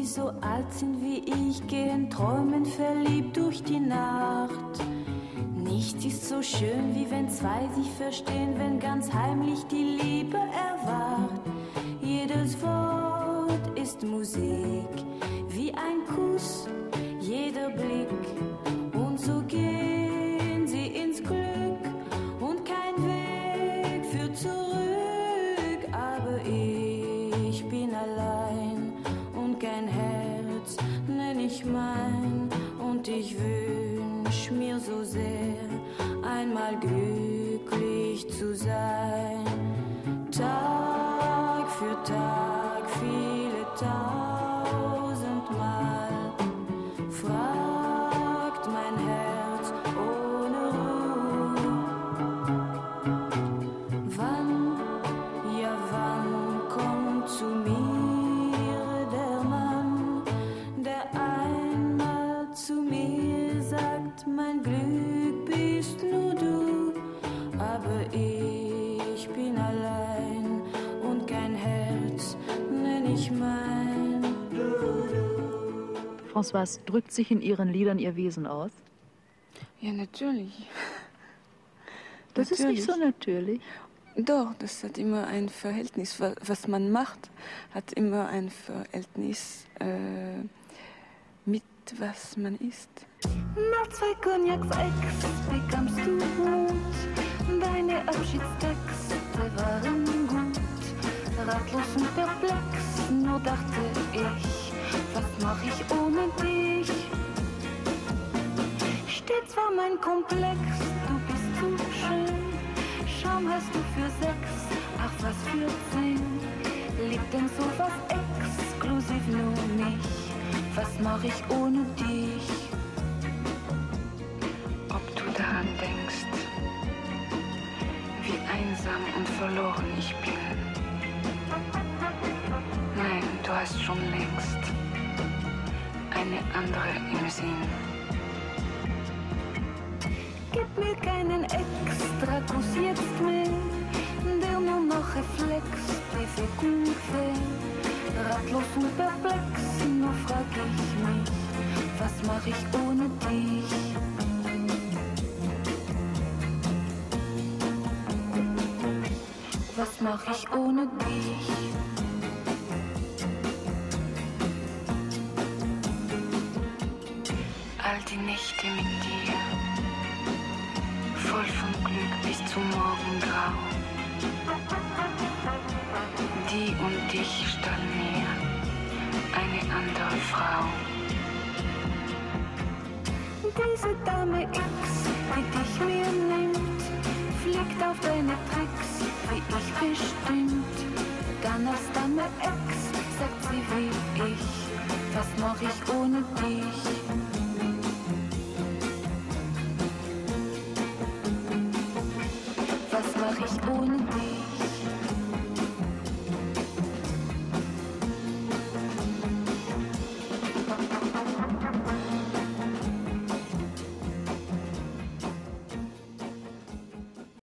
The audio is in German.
so alt sind wie ich, gehen träumen verliebt durch die Nacht. Nichts ist so schön, wie wenn zwei sich verstehen, wenn ganz heimlich die Liebe erwacht. Jedes Wort ist Musik, wie ein Kuss, jeder Blick. Und so gehen sie ins Glück und kein Weg führt zurück. Aber ich bin allein und kein Herz nenn ich mein. Und ich wünsch mir so sehr, einmal glücklich zu sein. Tag für Tag, viele tausendmal fragt mein Herz ohne Ruhe. Wann, ja wann kommt zu mir der Mann, der einmal zu mir sagt, mein Glück bist nur du. Aber ich bin allein und kein Herz nenn ich mein. Françoise, drückt sich in Ihren Liedern Ihr Wesen aus? Ja, natürlich. Das ist nicht so natürlich. Doch, das hat immer ein Verhältnis. Was man macht, hat immer ein Verhältnis mit was man ist. Nach 2 Cognacs Ex bekamst du Mut. Deine Abschiedstexte waren gut. Ratlos und perplex, nur dachte ich, was mach ich ohne dich? Stets war mein Komplex, du bist zu schön. Schaum hast du für 6, ach was für 10. Liebt denn sowas exklusiv nur mich? Was mach ich ohne dich? Ob du daran denkst, wie einsam und verloren ich bin? Nein, du hast schon längst eine andere im Sinn. Gib mir keinen Extrakuss jetzt mehr, der nur noch reflext, wie viel ungefähr. Ratlos und perplex, nur frag ich mich, was mach ich ohne dich? Was mach ich ohne dich? All die Nächte mit dir, voll von Glück bis zum Morgengrau. Die und dich stahl mir eine andere Frau. Diese Dame X, die dich mir nimmt, fliegt auf deine Tricks, wie ich bestimmt. Dann als Dame X sagt sie wie ich, was mach ich